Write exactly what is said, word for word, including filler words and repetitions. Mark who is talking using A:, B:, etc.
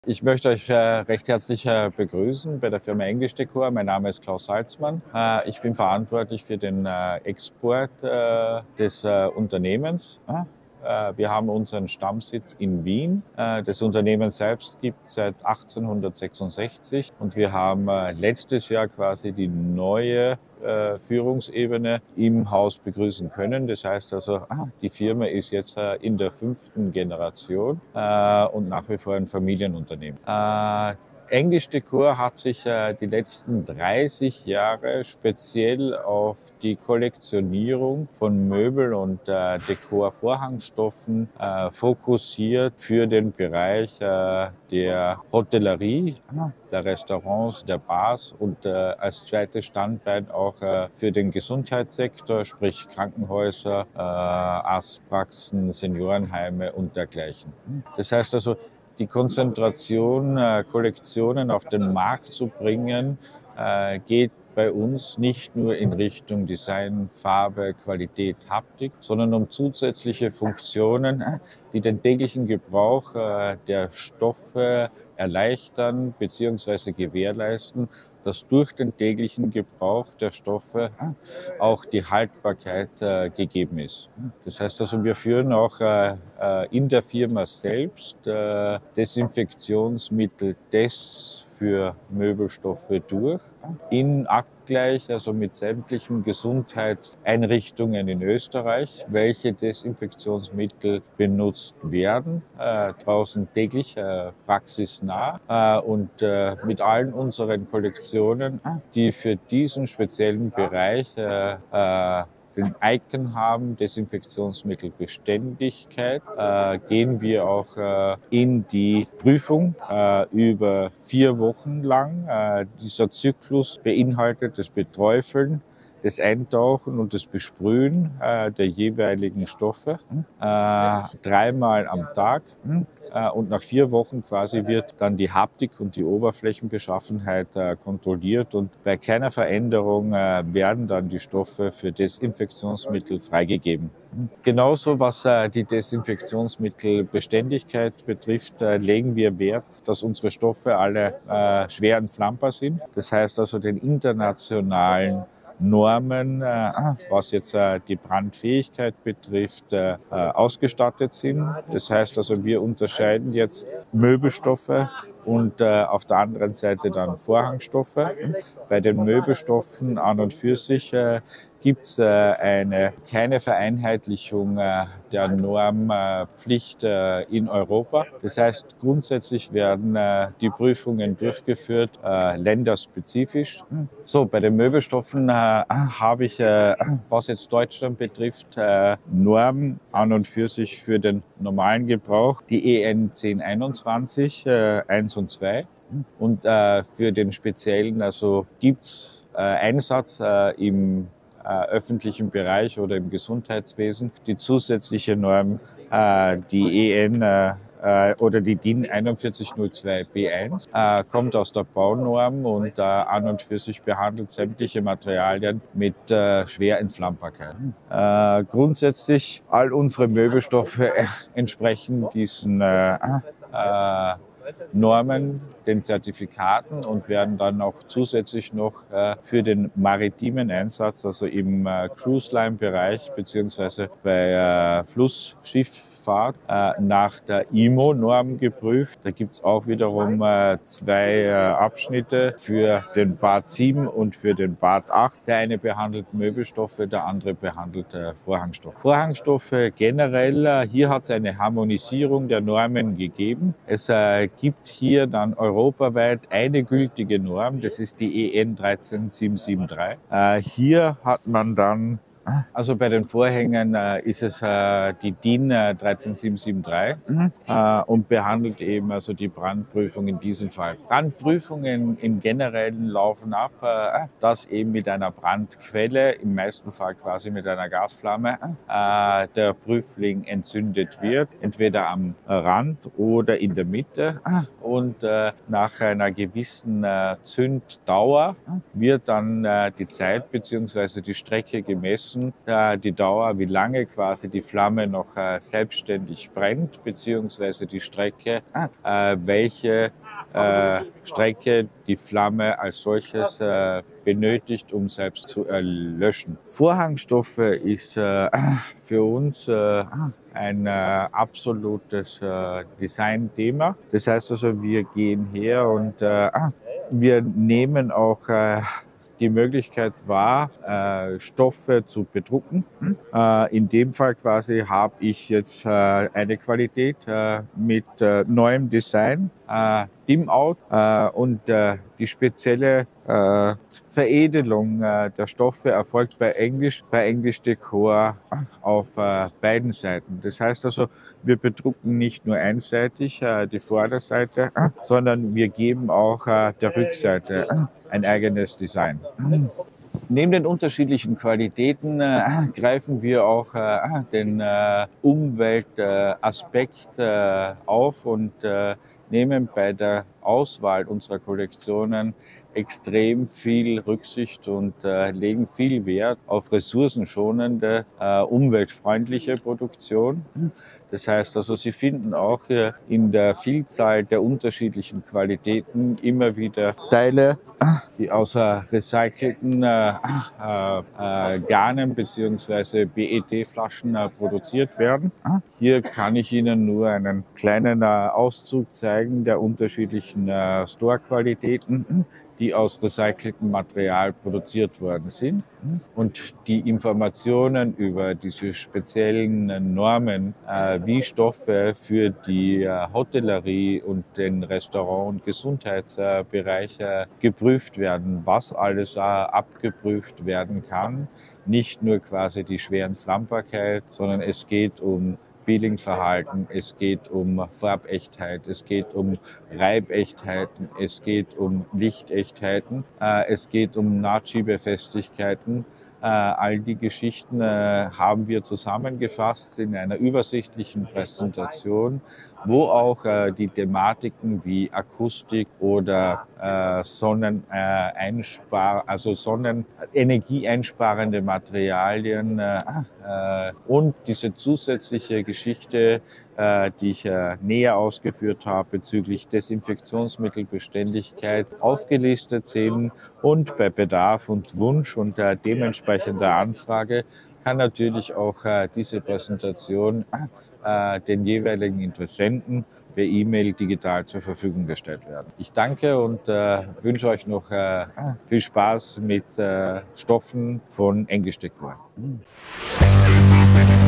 A: Ich möchte euch äh, recht herzlich äh, begrüßen bei der Firma English Decor. Mein Name ist Klaus Salzmann. Äh, ich bin verantwortlich für den äh, Export äh, des äh, Unternehmens. Äh, wir haben unseren Stammsitz in Wien. Äh, das Unternehmen selbst gibt es seit achtzehnhundertsechsundsechzig und wir haben äh, letztes Jahr quasi die neue äh, Führungsebene im Haus begrüßen können. Das heißt also, die Firma ist jetzt äh, in der fünften Generation äh, und nach wie vor ein Familienunternehmen. Äh, English Decor hat sich äh, die letzten dreißig Jahre speziell auf die Kollektionierung von Möbel- und äh, Dekor-Vorhangstoffen äh, fokussiert für den Bereich äh, der Hotellerie, der Restaurants, der Bars und äh, als zweites Standbein auch äh, für den Gesundheitssektor, sprich Krankenhäuser, äh, Arztpraxen, Seniorenheime und dergleichen. Das heißt also, die Konzentration, äh, Kollektionen auf den Markt zu bringen, äh, geht bei uns nicht nur in Richtung Design, Farbe, Qualität, Haptik, sondern um zusätzliche Funktionen, die den täglichen Gebrauch äh, der Stoffe erleichtern bzw. gewährleisten, dass durch den täglichen Gebrauch der Stoffe auch die Haltbarkeit äh, gegeben ist. Das heißt also, wir führen auch äh, in der Firma selbst äh, Desinfektionsmitteltests für Möbelstoffe durch, in Abgleich also mit sämtlichen Gesundheitseinrichtungen in Österreich, welche Desinfektionsmittel benutzt werden, äh, draußen täglich äh, praxisnah äh, und äh, mit allen unseren Kollektionen, die für diesen speziellen Bereich äh, äh, den Icon haben, Desinfektionsmittelbeständigkeit, äh, gehen wir auch äh, in die Prüfung äh, über vier Wochen lang. Äh, dieser Zyklus beinhaltet das Beträufeln, das Eintauchen und das Besprühen äh, der jeweiligen Stoffe äh, dreimal am Tag. Äh, und nach vier Wochen quasi wird dann die Haptik und die Oberflächenbeschaffenheit äh, kontrolliert und bei keiner Veränderung äh, werden dann die Stoffe für Desinfektionsmittel freigegeben. Genauso was äh, die Desinfektionsmittelbeständigkeit betrifft, äh, legen wir Wert, dass unsere Stoffe alle äh, schwer entflammbar sind. Das heißt also den internationalen Normen, äh, was jetzt äh, die Brandfähigkeit betrifft, äh, ausgestattet sind. Das heißt also, wir unterscheiden jetzt Möbelstoffe und äh, auf der anderen Seite dann Vorhangstoffe. Bei den Möbelstoffen an und für sich äh, gibt es äh, eine, keine Vereinheitlichung äh, der Normpflicht äh, in Europa. Das heißt, grundsätzlich werden äh, die Prüfungen durchgeführt, äh, länderspezifisch. So, bei den Möbelstoffen äh, habe ich, äh, was jetzt Deutschland betrifft, äh, Norm an und für sich für den normalen Gebrauch, die E N zehn einundzwanzig, äh, eins und zwei. Und äh, für den speziellen, also gibt's äh, Einsatz äh, im äh, öffentlichen Bereich oder im Gesundheitswesen, die zusätzliche Norm, äh, die E N äh, oder die D I N einundvierzig null zwei B eins, äh, kommt aus der Baunorm und äh, an und für sich behandelt sämtliche Materialien mit äh, schwer Entflammbarkeit. Äh, grundsätzlich all unsere Möbelstoffe entsprechen diesen äh, äh, Normen, den Zertifikaten und werden dann auch zusätzlich noch äh, für den maritimen Einsatz, also im äh, Cruise-Line-Bereich beziehungsweise bei äh, Flussschifffahrt äh, nach der I M O-Norm geprüft. Da gibt's auch wiederum äh, zwei äh, Abschnitte für den Bad sieben und für den Bad acht. Der eine behandelt Möbelstoffe, der andere behandelt äh, Vorhangstoffe. Vorhangstoffe generell, äh, hier hat es eine Harmonisierung der Normen gegeben. Es äh, gibt hier dann europaweit eine gültige Norm, das ist die E N drei sieben sieben drei. Äh, hier hat man dann, also bei den Vorhängen äh, ist es äh, die D I N äh, drei sieben sieben drei mhm. äh, und behandelt eben also die Brandprüfung in diesem Fall. Brandprüfungen im Generellen laufen ab, äh, dass eben mit einer Brandquelle, im meisten Fall quasi mit einer Gasflamme, äh, der Prüfling entzündet wird, entweder am Rand oder in der Mitte. Und äh, nach einer gewissen äh, Zünddauer wird dann äh, die Zeit bzw. die Strecke gemessen messen äh, die Dauer, wie lange quasi die Flamme noch äh, selbstständig brennt, beziehungsweise die Strecke, äh, welche äh, Strecke die Flamme als solches äh, benötigt, um selbst zu erlöschen. Vorhangstoffe ist äh, für uns äh, ein äh, absolutes äh, Designthema. Das heißt also, wir gehen her und äh, wir nehmen auch äh, die Möglichkeit wahr, äh, Stoffe zu bedrucken. Äh, in dem Fall quasi habe ich jetzt äh, eine Qualität äh, mit äh, neuem Design, äh, Dim-Out äh, und äh, die spezielle äh, Veredelung äh, der Stoffe erfolgt bei English, bei English Decor auf äh, beiden Seiten. Das heißt also, wir bedrucken nicht nur einseitig äh, die Vorderseite, äh, sondern wir geben auch äh, der Rückseite äh, ein eigenes Design. Neben den unterschiedlichen Qualitäten äh, greifen wir auch äh, den äh, Umweltaspekt äh, auf und äh, nehmen bei der Auswahl unserer Kollektionen extrem viel Rücksicht und äh, legen viel Wert auf ressourcenschonende, äh, umweltfreundliche Produktion. Das heißt also, Sie finden auch äh, in der Vielzahl der unterschiedlichen Qualitäten immer wieder Teile, die aus äh, recycelten äh, äh, äh, Garnen bzw. B E T-Flaschen äh, produziert werden. Hier kann ich Ihnen nur einen kleinen äh, Auszug zeigen der unterschiedlichen äh, Store-Qualitäten, die aus recyceltem Material produziert worden sind. Und die Informationen über diese speziellen Normen, äh, wie Stoffe für die äh, Hotellerie und den Restaurant- und Gesundheitsbereich äh, geprüft werden, was alles äh, abgeprüft werden kann. Nicht nur quasi die schweren Flammbarkeit, sondern es geht um Peelingverhalten, es geht um Farbechtheit, es geht um Reibechtheiten, es geht um Lichtechtheiten, äh, es geht um Nachschiebefestigkeiten. Äh, all die Geschichten äh, haben wir zusammengefasst in einer übersichtlichen Präsentation, wo auch äh, die Thematiken wie Akustik oder äh, Sonneneinspar, also sonnenenergieeinsparende Materialien äh, äh, und diese zusätzliche Geschichte, äh, die ich äh, näher ausgeführt habe bezüglich Desinfektionsmittelbeständigkeit aufgelistet sind und bei Bedarf und Wunsch und äh, dementsprechender Anfrage kann natürlich auch äh, diese Präsentation äh, den jeweiligen Interessenten per E-Mail digital zur Verfügung gestellt werden. Ich danke und äh, wünsche euch noch äh, viel Spaß mit äh, Stoffen von English Decor.